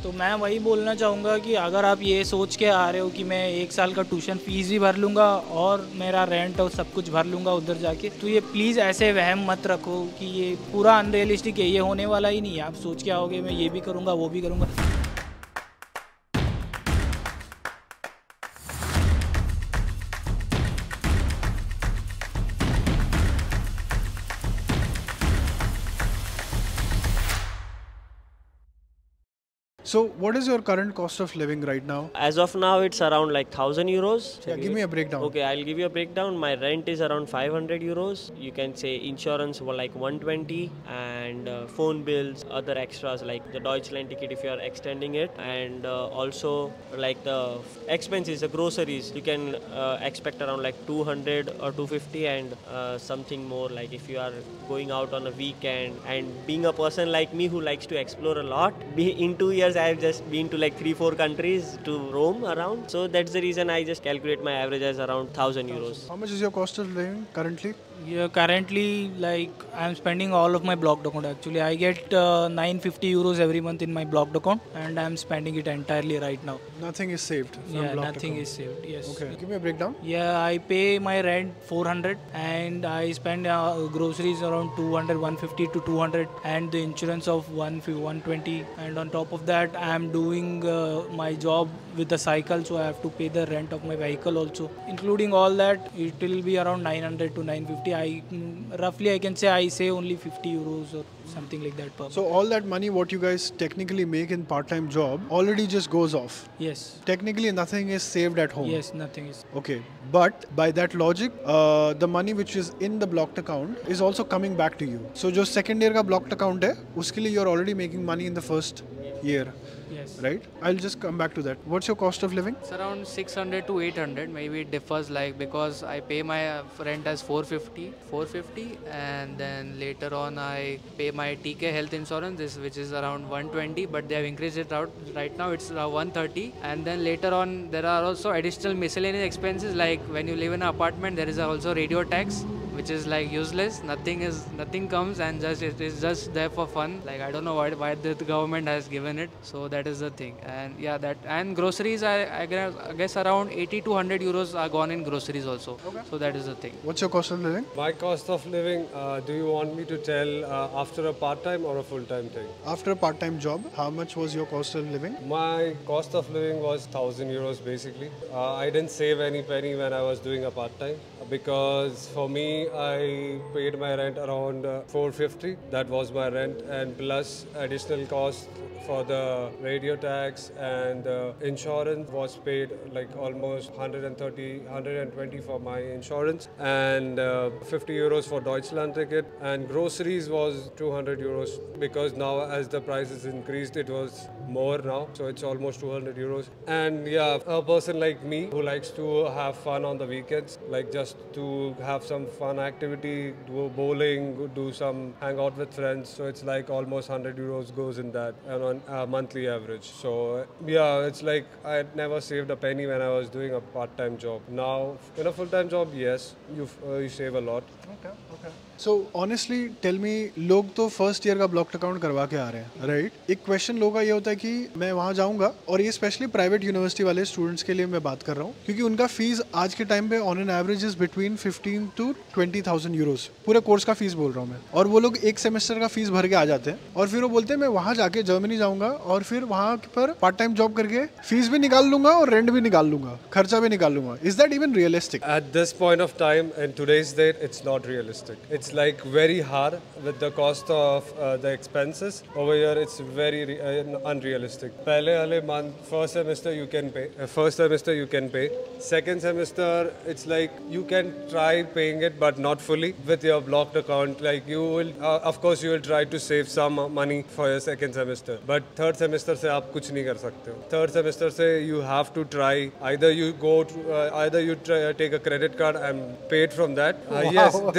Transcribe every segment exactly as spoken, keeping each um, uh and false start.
तो मैं वही बोलना चाहूँगा कि अगर आप ये सोच के आ रहे हो कि मैं एक साल का ट्यूशन फीस भी भर लूँगा और मेरा रेंट और सब कुछ भर लूँगा उधर जाके, तो ये प्लीज़ ऐसे वहम मत रखो कि ये पूरा अनरियलिस्टिक है, ये होने वाला ही नहीं है। आप सोच के आओगे मैं ये भी करूँगा वो भी करूँगा। So, what is your current cost of living right now? As of now, it's around like thousand euros. Yeah, give me a breakdown. Okay, I'll give you a breakdown. My rent is around five hundred euros. You can say insurance were like one twenty, and uh, phone bills, other extras like the Deutschland ticket if you are extending it, and uh, also like the expenses, the groceries. You can uh, expect around like two hundred or two fifty, and uh, something more like if you are going out on a weekend. And being a person like me who likes to explore a lot, be in two years I've just been to like three, four countries to roam around. So that's the reason I just calculate my average as around thousand euros. How much is your cost of living currently? Yeah, currently like I'm spending all of my blocked account. Actually, I get uh, nine hundred fifty euros every month in my blocked account, and I'm spending it entirely right now. Nothing is saved from Yeah, blocked nothing account. is saved. Yes. Okay, give me a breakdown. Yeah, I pay my rent four hundred, and I spend uh, groceries around two hundred, one fifty to two hundred, and the insurance of one twenty. And on top of that, I'm doing uh, my job with the cycle, so I have to pay the rent of my vehicle also. Including all that, it will be around nine hundred to nine fifty. I mm, roughly I can say I save only fifty euros or something like that per month. So all that money what you guys technically make in part-time job already just goes off. Yes. Technically nothing is saved at home. Yes, nothing is. Okay, but by that logic, uh, the money which is in the blocked account is also coming back to you. So जो second year का blocked account है, उसके लिए you're already making money in the first year. Yes. Right? I'll just come back to that. What's your cost of living? It's around six hundred to eight hundred. Maybe it differs like because I pay my rent as four fifty, and then later on I pay my T K health insurance, this which is around one twenty, but they have increased it out. Right now it's uh, one thirty, and then later on there are also additional miscellaneous expenses like when you live in an apartment there is also radio tax, which is like useless. Nothing is nothing comes and just it is just there for fun. Like I don't know why why the government has given it. So that is the thing. And yeah, that and groceries I, I guess, I guess around eighty to one hundred euros are gone in groceries also. Okay. So that is the thing. What's your cost of living? My cost of living, uh, do you want me to tell uh, after a part-time or a full-time thing? After a part-time job, how much was your cost of living? My cost of living was one thousand euros basically. Uh, I didn't save any penny when I was doing a part-time because for me I paid my rent around uh, four fifty. That was my rent, and plus additional cost for the radio tax and uh, insurance was paid like almost one hundred thirty, one hundred twenty for my insurance, and uh, fifty euros for Deutschland ticket, and groceries was two hundred euros because now as the prices increased it was more now, so it's almost two hundred euros. And yeah, a person like me who likes to have fun on the weekends, like just to have some fun activity, do bowling, do some hang out with friends, so it's like almost one hundred euros goes in that and on a monthly average. So yeah, it's like I had never saved a penny when I was doing a part-time job. Now in a full-time job, yes, you uh, you save a lot. Okay, okay. So honestly, tell me, लोग तो first year का blocked account करवा के आ रहे हैं, right? एक question लोगों का ये होता है कि मैं वहाँ जाऊँगा, और ये स्पेशली प्राइवेट यूनिवर्सिटी वाले स्टूडेंट्स के लिए मैं बात कर रहा हूँ, क्योंकि उनका फीस आज के टाइम पे on an average is between fifteen to twenty thousand euros, पूरे कोर्स का फीस बोल रहा हूँ मैं। और वो लोग एक सेमेस्टर का फीस भर के आ जाते हैं, और फिर वो बोलते हैं मैं वहाँ जाके जर्मनी जाऊँगा और फिर वहाँ पर पार्ट टाइम जॉब करके फीस भी निकाल लूंगा और रेंट भी निकाल लूंगा, खर्चा भी निकाल लूंगा। Is that even realistic? At this point of time in today's date, it's not realistic. It's like very hard with the cost of uh, the expenses over here. It's very re uh, unrealistic. Pehle wale month, first semester you can pay. Uh, first semester you can pay. Second semester it's like you can try paying it, but not fully with your blocked account. Like you will, uh, of course, you will try to save some money for your second semester. But third semester से आप कुछ नहीं कर सकते हो. Third semester से you have to try. Either you go to, uh, either you try, uh, take a credit card and pay it from that. Uh, Wow. Yes, this is a new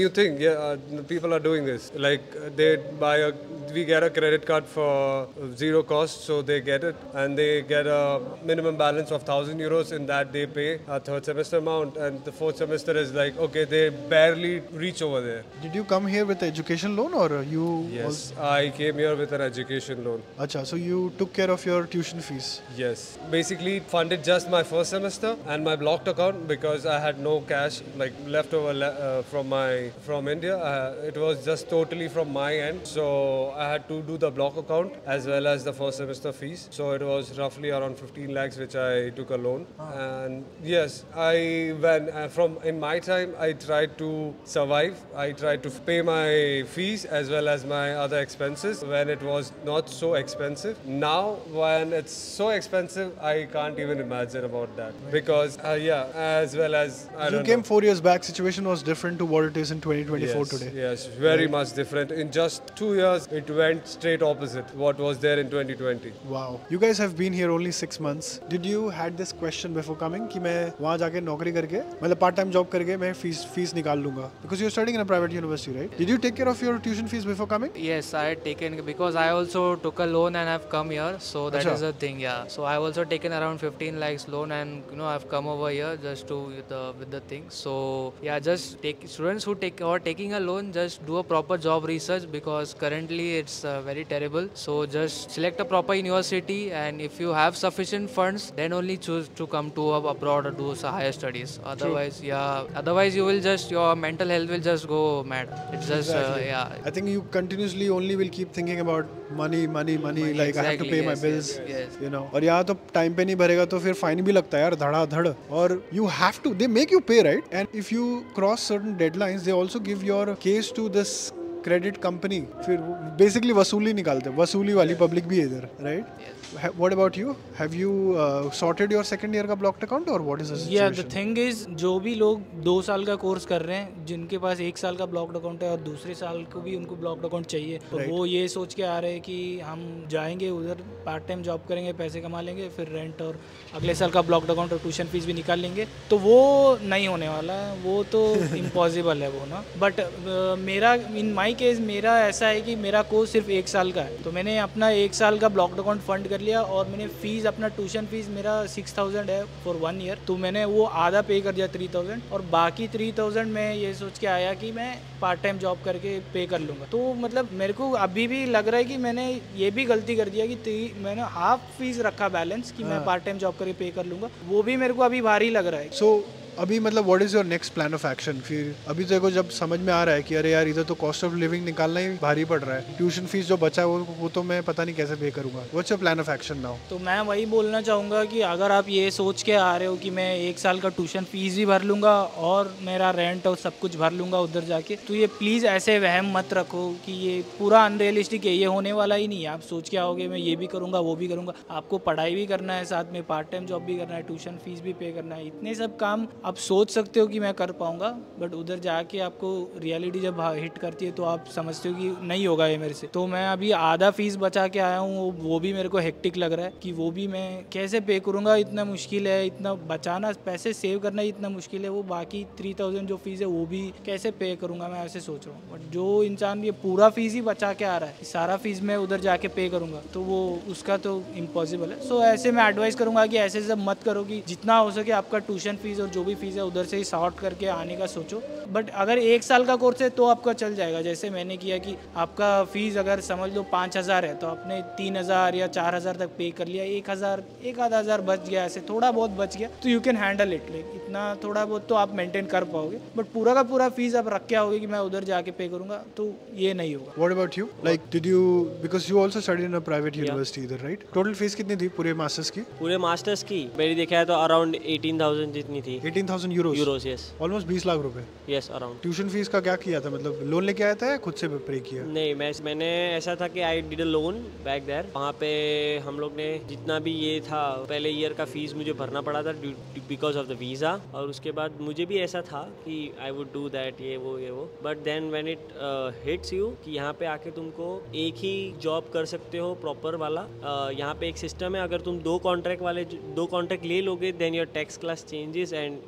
new thing. Yeah, uh, people are doing this. Like they buy a, we get a credit card for zero cost, so they get it, and they get a minimum balance of thousand euros. In that, they pay a third semester amount, and the fourth semester is like okay, they barely reach over there. Did you come here with education loan or you? Yes, I came here with an education loan. Acha, so you took care of your tuition fees. Yes, basically funded just my first semester and my blocked account because I had no cash like leftover le- uh, from my from India. Uh, it was just totally from my end, so I had to do the block account as well as the first semester fees. So it was roughly around fifteen lakhs which I took a loan. And yes, I when uh, from in my time I tried to survive. I tried to pay my fees as well as my other expenses when it was not so expensive. Now when it's so expensive, I can't even imagine about that because uh, yeah, as well as I You don't came know. four years back. Situation was different to what it is in twenty twenty-four Yes, today. yes, very much different. In just two years, it went straight opposite what was there in twenty twenty. Wow. You guys have been here only six months. Did you had this question before coming कि मैं वहाँ जाके नौकरी करके मतलब part time job करके मैं fees fees निकाल लूँगा? Because you're studying in a private university, right? Did you take care of your tuition fees before coming? Yes, I had taken because I also took a loan and I've come here, so that Acha. is the thing. Yeah, so I've also taken around fifteen lakhs loan, and you know I've come over here just to with the with the thing. So yeah, just take students who take or taking a loan, just do a proper job research because currently it's uh, very terrible. So just select a proper university, and if you have sufficient funds, then only choose to come to a, abroad or do some higher studies. Otherwise, yeah, otherwise you will just your mental health will just go mad. It's just Exactly. uh, yeah. I think you continuously only will keep thinking about money, money, money. Money, like I have to exactly, pay my yes, bills. yes, yes. You know. और यहाँ तो time पे नहीं भरेगा तो फिर fine भी लगता है यार धड़ाधड़. और you have to. They make you pay, right? And if you cross certain deadlines, they also give your case to this credit company. फिर basically वसूली निकालते हैं. वसूली वाली public भी है इधर, right? Ha- What about you? Have you uh, sorted your second year का blocked account or what is the या situation? द थिंग इज जो भी लोग दो साल का कोर्स कर रहे हैं जिनके पास एक साल का ब्लॉक्ड अकाउंट है और दूसरे साल को भी उनको ब्लॉक्ड अकाउंट चाहिए तो Right. वो ये सोच के आ रहे हैं कि हम जाएंगे उधर पार्ट टाइम जॉब करेंगे पैसे कमा लेंगे फिर रेंट और अगले साल का ब्लॉक्ड अकाउंट और ट्यूशन फीस भी निकाल लेंगे तो वो नहीं होने वाला है वो तो इम्पॉसिबल है वो ना बट मेरा इन माई केस मेरा ऐसा है कि मेरा कोर्स सिर्फ एक साल का है तो मैंने अपना एक साल का ब्लॉक्ड अकाउंट फंड कर लिया और मैंने फीस अपना ट्यूशन फीस मेरा सिक्स थाउजेंड है फॉर वन ईयर तो मैंने वो आधा पे कर दिया थ्री थाउजेंड और बाकी थ्री थाउजेंड मैं ये सोच के आया कि मैं पार्ट टाइम जॉब करके पे कर लूँगा तो मतलब मेरे को अभी भी लग रहा है कि मैंने ये भी गलती कर दिया कि ती- मैंने हाफ फीस रखा बैलेंस कि मैं पार्ट टाइम जॉब करके पे कर लूँगा वो भी मेरे को अभी भारी लग रहा है So अभी मतलब what is your next plan of action फिर अभी देखो जब समझ में आ रहा है कि अरे यार इधर तो कॉस्ट ऑफ लिविंग निकालना ही भारी पड़ रहा है ट्यूशन फीस जो बचा है वो वो तो मैं पता नहीं कैसे पे करूंगा what's your plan of action now तो मैं वही बोलना चाहूँगा कि अगर आप ये सोच के आ रहे हो कि मैं एक साल का ट्यूशन फीस भी भर लूँगा और मेरा रेंट और सब कुछ भर लूँगा उधर जाके तो ये प्लीज़ ऐसे वहम मत रखो कि ये पूरा अनरियलिस्टिक है ये होने वाला ही नहीं है आप सोच के आओगे मैं ये भी करूँगा वो भी करूँगा आपको पढ़ाई भी करना है साथ में पार्ट टाइम जॉब भी करना है ट्यूशन फीस भी पे करना है इतने सब काम आप सोच सकते हो कि मैं कर पाऊँगा बट उधर जाके आपको रियलिटी जब हिट करती है तो आप समझते हो कि नहीं होगा ये मेरे से तो मैं अभी आधा फीस बचा के आया हूँ वो भी मेरे को हेक्टिक लग रहा है कि वो भी मैं कैसे पे करूँगा इतना मुश्किल है इतना बचाना पैसे सेव करना ही इतना मुश्किल है वो बाकी थ्री थाउजेंड जो फीस है वो भी कैसे पे करूँगा मैं ऐसे सोच रहा हूँ बट जो इंसान ये पूरा फीस ही बचा के आ रहा है सारा फीस मैं उधर जाके पे करूँगा तो वो उसका तो इम्पॉसिबल है सो ऐसे मैं एडवाइस करूँगा कि ऐसे सब मत करो कि जितना हो सके आपका ट्यूशन फीस और जो भी फीस है उधर से ही शॉर्ट करके आने का सोचो बट अगर एक साल का कोर्स है तो आपका चल जाएगा जैसे मैंने किया कि आपका फीस अगर समझ लो पाँच हज़ार है तो आपने तीन हज़ार या चार हज़ार तक पे कर लिया एक हज़ार एक आधा हज़ार बच गया ऐसे थोड़ा बहुत बच गया तो you can handle it like इतना थोड़ा बहुत तो आप मेंटेन कर पाओगे बट पूरा का पूरा फीस आप रख के आओगे कि मैं उधर जाके पे करूँगा तो ये नहीं होगा what about you like did you because you also study in a private university इधर राइट टोटल फीस कितनी थी पूरे मास्टर्स की पूरे मास्टर्स की मेरी देखा है तो अराउंड एटीन थाउजेंड जितनी थी eighteen thousand euros euros yes almost बीस लाख रुपए यस अराउंड ट्यूशन फीस का क्या किया था मतलब लोन लेके आया था या खुद से पे किया नहीं मैं मैंने ऐसा था कि I did a loan back there वहाँ पे हम लोग ने जितना भी ये था पहले ईयर का फीस मुझे भरना पड़ा था बिकॉज ऑफ द वीज़ा और उसके बाद मुझे भी ऐसा था कि आई वुड डू दैट ये वो ये वो but then when it hits you कि यहाँ पे आके तुमको एक ही जॉब कर सकते हो प्रॉपर वाला uh, यहाँ पे एक सिस्टम है अगर तुम दो कॉन्ट्रैक्ट वाले दो कॉन्ट्रैक्ट ले लोगे then your tax class changes and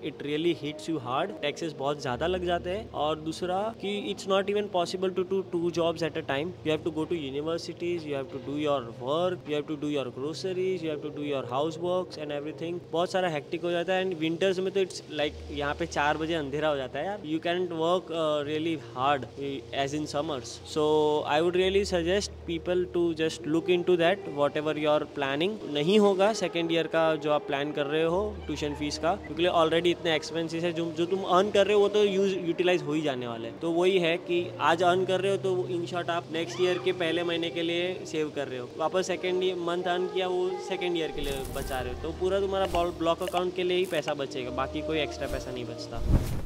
it really hits you hard, taxes बहुत ज़्यादा लग जाते हैं। और दूसरा कि it's not even possible to do two jobs at a time, you have to go to universities, you have to do your work, you have to do your groceries, you have to do your house works and everything. बहुत सारा hectic हो जाता है। And winters में तो it's like like, यहाँ पे चार बजे अंधेरा हो जाता है यार, you can work really hard as in summers. So I would really suggest people to just look into that whatever your planning. नहीं होगा सेकेंड ईयर का जो आप प्लान कर रहे हो ट्यूशन फीस का, क्योंकि ऑलरेडी इतने एक्सपेंसेस है, जो जो तुम अर्न कर रहे हो वो तो यूज यूटिलाइज हो ही जाने वाले। तो वही है कि आज अर्न कर रहे हो तो इन शॉर्ट आप नेक्स्ट ईयर के पहले महीने के लिए सेव कर रहे हो, वापस सेकेंड मंथ अर्न किया वो सेकेंड ईयर के लिए बचा रहे हो, तो पूरा तुम्हारा ब्लॉक अकाउंट के लिए ही पैसा बचेगा, बाकी कोई एक्स्ट्रा पैसा नहीं बचता।